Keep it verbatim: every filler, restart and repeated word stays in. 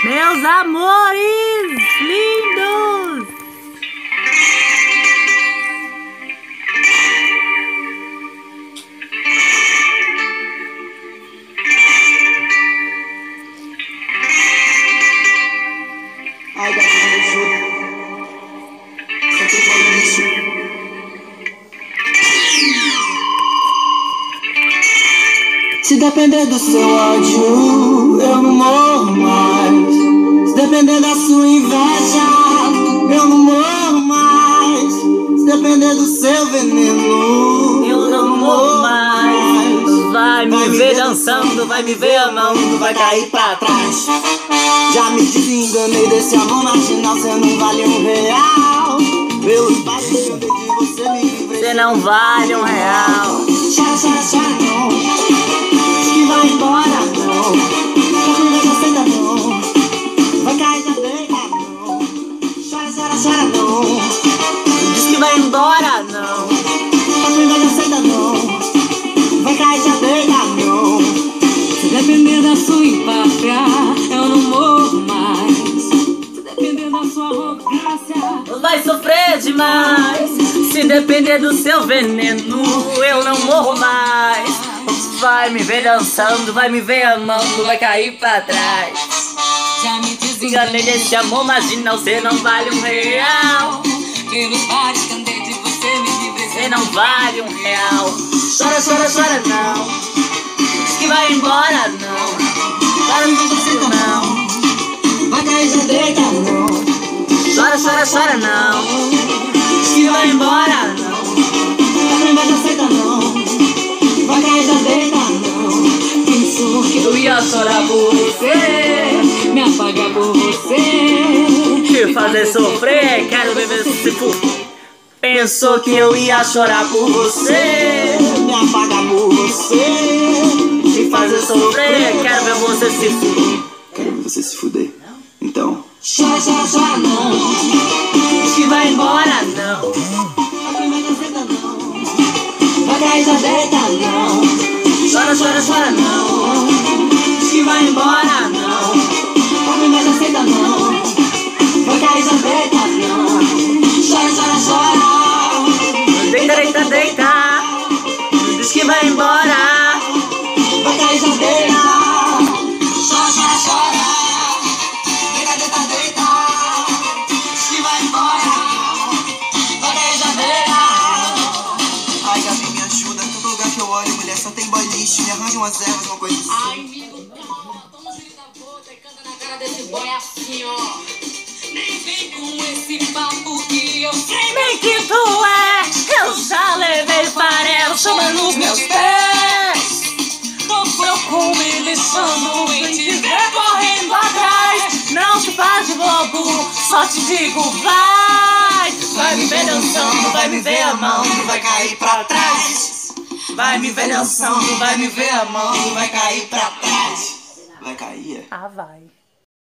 Meus amores lindos! Ai, gatinho, me ajuda. Sempre falando isso. Se depender do seu ódio, eu não morro mais. Se depender da sua inveja, eu não morro mais. Se depender do seu veneno, Eu não morro mais. Vai me ver dançando, vai me ver amando, vai cair pra trás. Já me desenganei desse amor marginal, cê não vale um real. Pelos passos que eu dei de você me livrei. Você não vale um real. Chora, chora, chora, não. Diz que vai embora, não. Tá com medo, aceita, não. Vai cair, já deita, não. Chora, chora, chora, não. Diz que vai embora, não. Tá com medo, aceita, não. Vai cair, já deita, não. Se depender da sua empáfia, eu não morro mais. Se depender da sua arrogância, Vai sofrer demais. Se depender do seu veneno, eu não morro mais. Vai me ver dançando, vai me ver amando, vai cair pra trás. já me Desenganei desenganei desse amor marginal, cê não vale um real. pelos bares que andei de você me livrei. Cê não vale um real. Chora, chora, chora, não. Diz que vai embora, não. Chora, não precisa, não. Vai cair, já deita, não. Chora, chora, chora, não. Diz que vai embora, não. Tá com medo, aceita, não. Vai cair, já deita, não. Pensou que Eu ia chorar por você, me apagar por você. te fazer sofrer, quero ver você se fuder. Pensou que eu ia chorar por você, Me apagar por você. te fazer sofrer, quero ver você se fuder. Quero ver você se fuder. Então. Chora, chora, chora, não. Diz que vai embora, não. Tá com medo, aceita, não. Vai cair, já deita, não. Chora, chora, chora, não. Diz que vai embora, não. Tá com medo, aceita, não. Vai cair, já deita, não. Chora, chora, chora. Deita, deita, deita. Diz que vai embora. Vai cair, já deita. Chora, chora, chora. Deita, deita, deita. Diz que vai embora. Vai cair, já deita. Ai, Gabi, me ajuda. Todo lugar que eu olho, mulher, só tem boy lixo. Me arranja umas ervas, uma coisa assim. Ai, amigo, toma filho da puta e canta na cara desse boy assim, ó. Nem vem com esse papo que eu sei Bem que tu é, eu já levei farelo chamando os meus pés. tô Tô me lixando em te ver correndo atrás. Não te faz de bobo, só te digo vai. Vai me ver dançando, vai me ver amando, vai cair pra trás. Vai me ver dançando, vai me ver amando, vai cair pra trás. Vai cair, é? Ah, vai.